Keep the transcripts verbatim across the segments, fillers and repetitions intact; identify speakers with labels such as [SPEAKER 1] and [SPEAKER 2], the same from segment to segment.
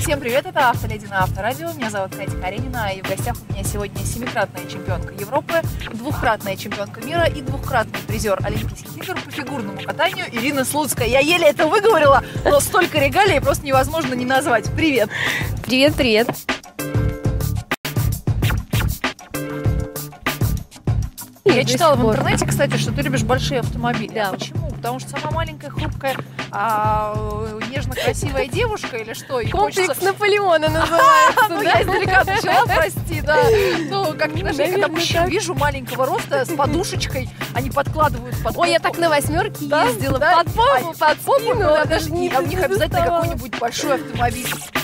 [SPEAKER 1] Всем привет, это Автоледи на Авторадио. Меня зовут Катя Каренина, и в гостях у меня сегодня семикратная чемпионка Европы, двухкратная чемпионка мира и двухкратный призер Олимпийских игр по фигурному катанию Ирина Слуцкая. Я еле это выговорила, но столько регалий просто невозможно не назвать. Привет!
[SPEAKER 2] Привет, привет!
[SPEAKER 1] Я читала в интернете, кстати, что ты любишь большие автомобили.
[SPEAKER 2] Да.
[SPEAKER 1] А почему? Потому что сама маленькая, хрупкая, а, нежно-красивая девушка или что? И
[SPEAKER 2] Комплекс
[SPEAKER 1] хочется...
[SPEAKER 2] Наполеона называется.
[SPEAKER 1] Ну, я издалека начала, прости, да. Ну, как знаешь, я когда мужчин вижу маленького роста с подушечкой, они подкладывают под попу.
[SPEAKER 2] Ой, я так на восьмерке
[SPEAKER 1] Да,
[SPEAKER 2] ездила,
[SPEAKER 1] да,
[SPEAKER 2] под попу, под спину.
[SPEAKER 1] Да,
[SPEAKER 2] даже не
[SPEAKER 1] а у них обязательно
[SPEAKER 2] доставала.
[SPEAKER 1] какой-нибудь большой автомобиль.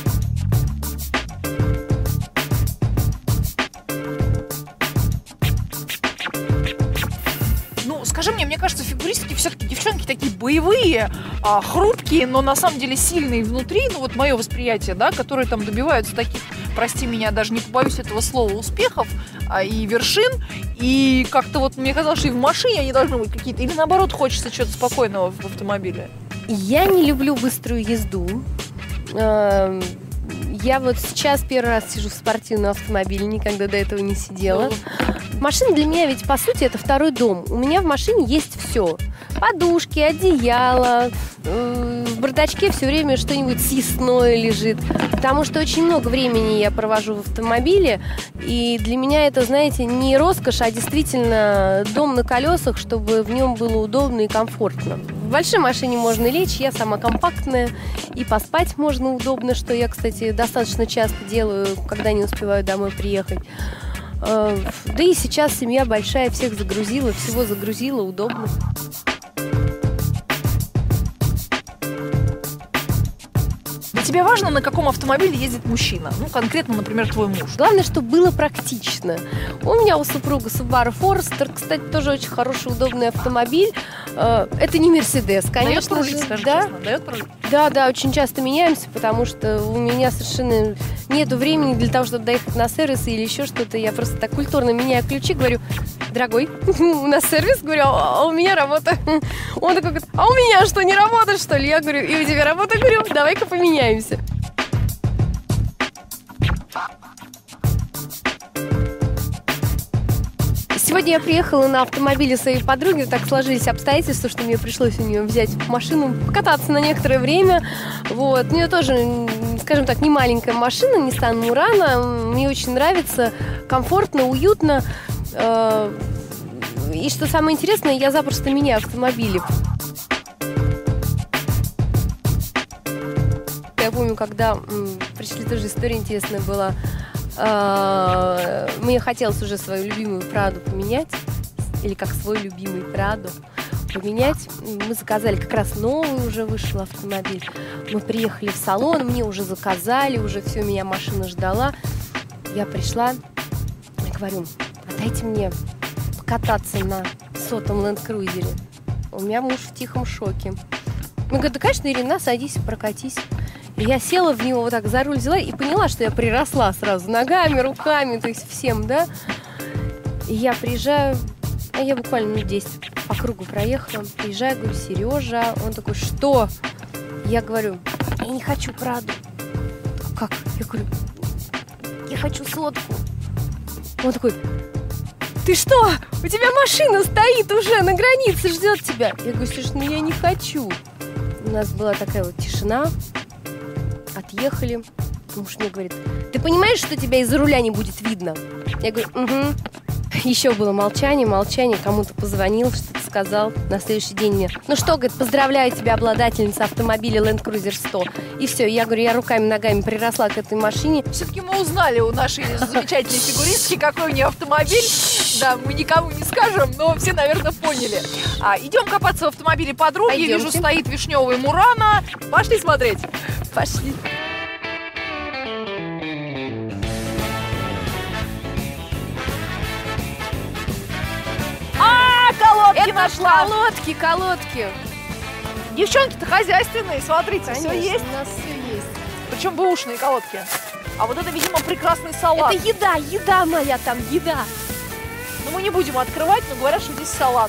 [SPEAKER 1] Скажи мне, мне кажется, фигуристки все-таки девчонки такие боевые, а, хрупкие, но на самом деле сильные внутри, ну вот мое восприятие, да, которые там добиваются таких, прости меня, даже не побоюсь этого слова, успехов а, и вершин, и как-то вот мне казалось, что и в машине они должны быть какие-то, или наоборот хочется чего-то спокойного в автомобиле.
[SPEAKER 2] Я не люблю быструю езду. Я вот сейчас первый раз сижу в спортивном автомобиле, никогда до этого не сидела. Машина для меня ведь, по сути, это второй дом. У меня в машине есть все. Подушки, одеяло, в бардачке все время что-нибудь съестное лежит. Потому что очень много времени я провожу в автомобиле. И для меня это, знаете, не роскошь, а действительно дом на колесах, чтобы в нем было удобно и комфортно. В большой машине можно лечь, я сама компактная. И поспать можно удобно, что я, кстати, достаточно часто делаю, когда не успеваю домой приехать. Да и сейчас семья большая, всех загрузила, всего загрузила, удобно.
[SPEAKER 1] Для тебя важно, на каком автомобиле ездит мужчина? Ну, конкретно, например, твой муж.
[SPEAKER 2] Главное, чтобы было практично. У меня у супруга Subaru Forester, кстати, тоже очень хороший, удобный автомобиль. Это не Мерседес, конечно.
[SPEAKER 1] Дает пролить, скажи честно, дает пролить?
[SPEAKER 2] Да, да, очень часто меняемся, потому что у меня совершенно нету времени для того, чтобы доехать на сервис или еще что-то. Я просто так культурно меняю ключи, говорю: дорогой, у нас сервис, говорю, а у меня работа. Он такой говорит: а у меня что, не работает, что ли? Я говорю: и у тебя работа, говорю, давай-ка поменяемся. Сегодня я приехала на автомобиле своей подруги. Так сложились обстоятельства, что мне пришлось у нее взять машину, покататься на некоторое время. Вот. У нее тоже, скажем так, не маленькая машина, Nissan Murano. Мне очень нравится, комфортно, уютно. И что самое интересное, я запросто меняю автомобили. Я помню, когда пришли, тоже история интересная была. Мне хотелось уже свою любимую Праду поменять, или как свой любимый Праду поменять. Мы заказали, как раз новый уже вышел автомобиль. Мы приехали в салон, мне уже заказали, уже все, меня машина ждала. Я пришла, я говорю: а дайте мне покататься на сотом Land Cruiser. У меня муж в тихом шоке. Он говорит: да, конечно, Ирина, садись, прокатись. И я села в него, вот так за руль взяла и поняла, что я приросла сразу ногами, руками, то есть всем, да. И я приезжаю, а я буквально минут десять по кругу проехала, приезжаю, говорю: Сережа. Он такой: что? Я говорю: я не хочу Праду. Как? Я говорю: я хочу сотку. Он такой: ты что? У тебя машина стоит уже на границе, ждет тебя. Я говорю: слушай, ну я не хочу. У нас была такая вот тишина. Отъехали. Муж мне говорит: ты понимаешь, что тебя из-за руля не будет видно? Я говорю: угу. Еще было молчание, молчание. Кому-то позвонил, что-то сказал. На следующий день мне: ну что, говорит, поздравляю тебя, обладательница автомобиля Land Cruiser сто. И все. Я говорю: я руками, ногами приросла к этой машине.
[SPEAKER 1] Все-таки мы узнали у нашей замечательной фигуристки, какой у нее автомобиль. Да, мы никому не скажем, но все, наверное, поняли. А, идем копаться в автомобиле подруги.
[SPEAKER 2] Пойдемте.
[SPEAKER 1] Вижу, стоит вишневый Мурано. Пошли смотреть.
[SPEAKER 2] Пошли.
[SPEAKER 1] А, колодки
[SPEAKER 2] Это
[SPEAKER 1] нашла.
[SPEAKER 2] колодки, колодки.
[SPEAKER 1] Девчонки-то хозяйственные, смотрите,
[SPEAKER 2] Конечно,
[SPEAKER 1] все есть.
[SPEAKER 2] у нас все есть.
[SPEAKER 1] Причем бэушные колодки. А вот это, видимо, прекрасный салат.
[SPEAKER 2] Это еда, еда моя там, еда.
[SPEAKER 1] Но мы не будем открывать, но говорят, что здесь салат.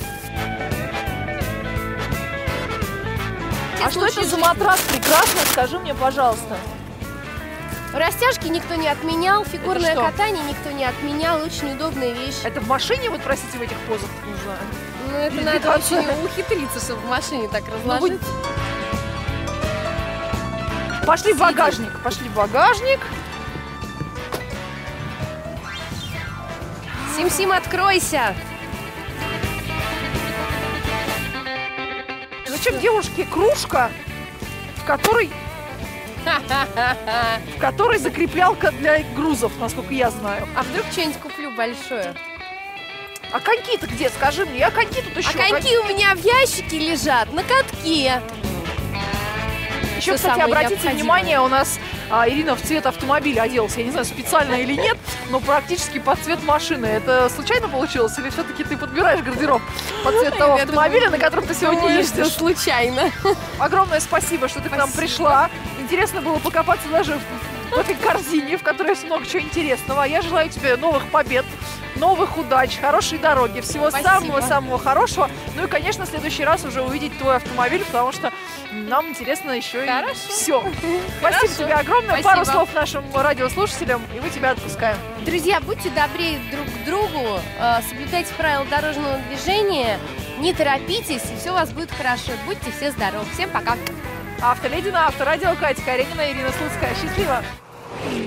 [SPEAKER 1] А что это за матрас прекрасный? Скажи мне, пожалуйста.
[SPEAKER 2] Растяжки никто не отменял, фигурное
[SPEAKER 1] что?
[SPEAKER 2] катание никто не отменял, очень удобная вещь.
[SPEAKER 1] Это в машине, вот, простите, в этих позах нужно?
[SPEAKER 2] Ну, это
[SPEAKER 1] Или
[SPEAKER 2] надо
[SPEAKER 1] питаться?
[SPEAKER 2] очень ухитриться, чтобы в машине так
[SPEAKER 1] Ну,
[SPEAKER 2] разложить.
[SPEAKER 1] вы- Пошли в багажник, пошли в багажник.
[SPEAKER 2] Сим-Сим, откройся!
[SPEAKER 1] Зачем девушке кружка, в которой, в которой закреплялка для грузов, насколько я знаю?
[SPEAKER 2] А вдруг что-нибудь куплю большое?
[SPEAKER 1] А коньки-то где? Скажи мне, я коньки тут еще.
[SPEAKER 2] А коньки у меня в ящике лежат на катке.
[SPEAKER 1] Еще,
[SPEAKER 2] Всё
[SPEAKER 1] кстати,
[SPEAKER 2] самое
[SPEAKER 1] обратите
[SPEAKER 2] необходимое.
[SPEAKER 1] внимание, у нас а, Ирина в цвет автомобиля оделась. Я не знаю, специально или нет, но практически под цвет машины. Это случайно получилось? Или все-таки ты подбираешь гардероб под цвет того
[SPEAKER 2] Я
[SPEAKER 1] автомобиля,
[SPEAKER 2] думаю,
[SPEAKER 1] на котором ты сегодня
[SPEAKER 2] Думаю, что
[SPEAKER 1] ездишь?
[SPEAKER 2] случайно.
[SPEAKER 1] Огромное спасибо, что ты к нам
[SPEAKER 2] Спасибо.
[SPEAKER 1] пришла. Интересно было покопаться даже в, в этой корзине, в которой есть много чего интересного. Я желаю тебе новых побед, новых удач, хорошей дороги, всего
[SPEAKER 2] Спасибо.
[SPEAKER 1] самого-самого хорошего. Ну и, конечно, в следующий раз уже увидеть твой автомобиль, потому что нам интересно еще и
[SPEAKER 2] Хорошо.
[SPEAKER 1] все. Спасибо тебе огромное.
[SPEAKER 2] Спасибо.
[SPEAKER 1] Пару слов нашим радиослушателям, и мы тебя отпускаем.
[SPEAKER 2] Друзья, будьте добрее друг к другу, э, соблюдайте правила дорожного движения, не торопитесь, и все у вас будет хорошо. Будьте все здоровы. Всем пока.
[SPEAKER 1] Автоледи на Авторадио, Катя Каренина, Ирина Слуцкая. Счастливо!